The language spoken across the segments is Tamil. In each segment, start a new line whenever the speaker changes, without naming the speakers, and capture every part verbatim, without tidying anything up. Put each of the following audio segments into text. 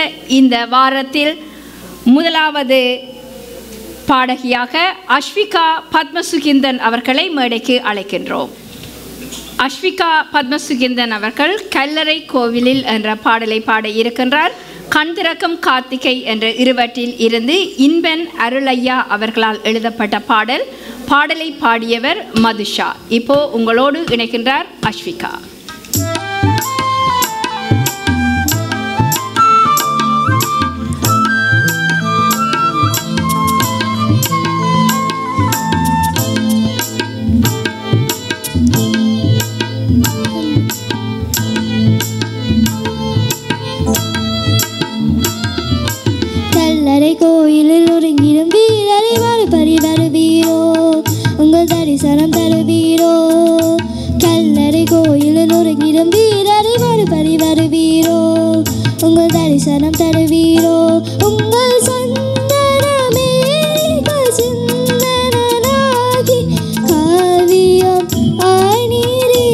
இந்த வாரத்தில் முதலாவது பாடகியாக அஸ்விகா பத்மசுகிந்தன் அவர்களை மேடைக்கு அழைக்கின்றோம். அஸ்விகா பத்மசுகிந்தன் அவர்கள் கல்லறை கோவிலில் என்ற பாடலை பாட இருக்கின்றார். கண் திறக்கும் கார்த்திகை என்ற இருவற்றில் இருந்து இன்பன் அருளையா அவர்களால் எழுதப்பட்ட பாடல். பாடலை பாடியவர் மதுஷா. இப்போ உங்களோடு இணைக்கின்றார் அஸ்விகா.
கோயிலில் ஒருங்கிடும் வீரரை மறுபடி வருவீரோ, உங்கள் தரிசனம் தருவீரோ. கல்லறை கோயிலில் ஒருங்கிடும் வீரரை மறுபடி வருவீரோ, உங்கள் தரிசனம் தருவீரோ. உங்கள் சந்தனமே சிந்தனாகி காவியம் ஆனீரே,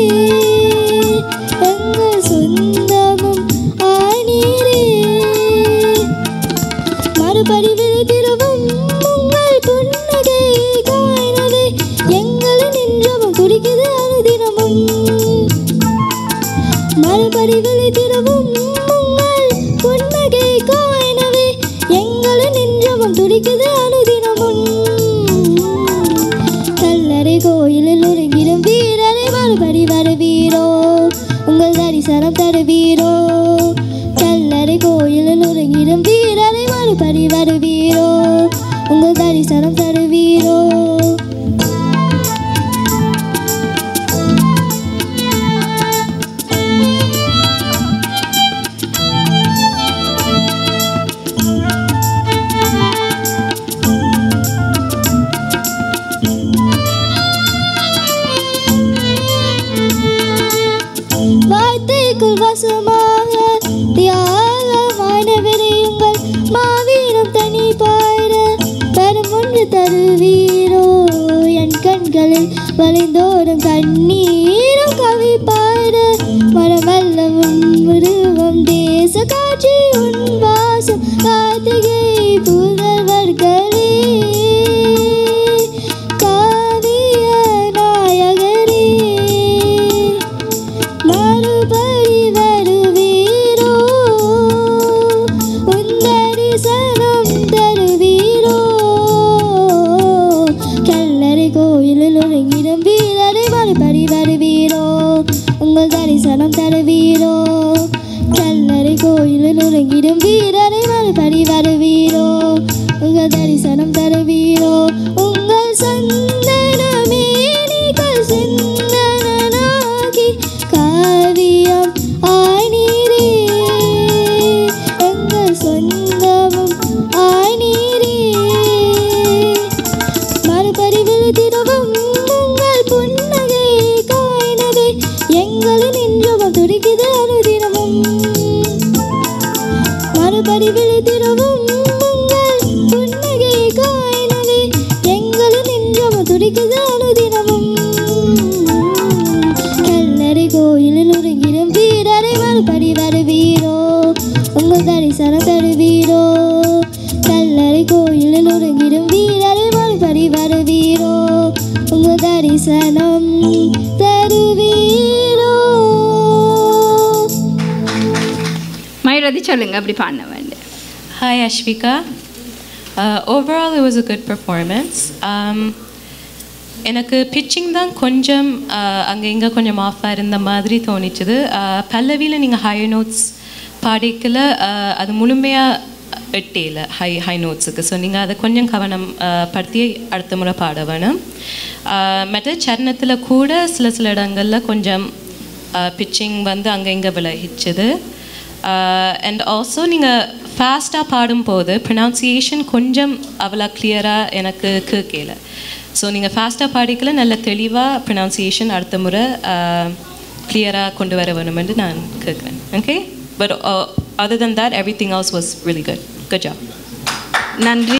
எங்கள் சொந்தமும் ஆனீரே. மறுபடி விழித்திருவும் உங்கள் புன்னகை காய்னவே, எங்களின் நின்றவும் துடிக்குது அனுதினமும். மறுபடி விழித்திருவும் உங்கள் புன்னகை காய்னவே, எங்களின் நின்றவும் துடிக்குது அனுதினமும். கல்லறை கோயிலில் ஒருங்கிடும் வீரரை மறுபடி வருவீரோ, உங்கள் தரிசனம் தருவீரோ. கல்லறை கோயிலில் ஒருங்கிடும் வீரரை மறுபடி வருவீரோ, உங்கள் தரிசனம் தருவீரோ. வார்த்தைக்குள் வசமாக தியாகமானவரே, உங்கள் மாவீரம் தனி பாட வரும் ஒன்று தருவீரோ. என் கண்களில் வளைந்தோடும் கண்ணீரும் கவி பாட மரமல்ல உன் உருவம் தேச காட்சி உன் வாசம் கார்த்திகை புதல்வர்களே. காவிய நாயகரே மறுபடி வருவீரோ, உன் தரிசனம் தருவீரோ. கல்லறை கோயிலில் ஒருங்கிடும் வீரரை மறுபடி வருவீரோ, உங்கள் தரிசனம் தருவீரோ. கல்லறை கோயிலில் ஒருங்கிடும் வீரரை மறுபடி வருவீரோ, உங்கள் தரிசனம் தருவீரோ. உங்கள் சந்தனமே நீங்கள் சிந்தனாகி காவியம் ஆனீரே, எங்கள் சொந்தமும் ஆனீரே. மறுபடி விழித்திருவும் உங்கள் புன்னகை காய்னவே, எங்களின் நின்றவும் துடிக்குது அனுதினமும். மறுபடி விழித்திருவும் உங்கள் புன்னகை காய்னவே, எங்களின் நின்றவும் துடிக்குது அனுதினமும். கல்லறை கோயிலில் ஒருங்கிடும் வீரரை மறுபடி வருவீரோ, உங்கள் தரிசனம் தருவீரோ. கல்லறை கோயிலில் ஒருங்கிடும் வீரரை மறுபடி வருவீரோ, உங்கள் தரிசனம் தருவீரோ.
மயூரதி சொல்லுங்க அப்படி பாட வேண்டும்.
Hi Ashvika. Uh, overall it was a good performance. Um, எனக்கு பிச்சிங் தான் கொஞ்சம் அங்கே இங்கே கொஞ்சம் ஆஃபாக இருந்த மாதிரி தோணிச்சுது. பல்லவியில் நீங்கள் ஹை நோட்ஸ் பாடிக்கல, அது முழுமையாக எட்டேல ஹை ஹை நோட்ஸுக்கு. ஸோ நீங்கள் அதை கொஞ்சம் கவனம் படுத்தி அடுத்த முறை பாட வேணும். மற்ற சரணத்தில் கூட சில சில இடங்களில் கொஞ்சம் பிச்சிங் வந்து அங்கே இங்கே விலகிச்சுது. அண்ட் ஆல்சோ நீங்கள் ஃபாஸ்ட்டாக பாடும்போது ப்ரொனவுன்சியேஷன் கொஞ்சம் அவ்வளோ கிளியராக எனக்கு கேட்கல. ஸோ நீங்கள் ஃபாஸ்ட்டாக பாடிக்கல நல்ல தெளிவாக ப்ரொனவுன்சியேஷன் அடுத்த முறை கிளியராக கொண்டு வர வேணுமென்று நான் கேட்குறேன். Okay, but other than that எவ்ரி திங் else was really good. Good job.
நன்றி.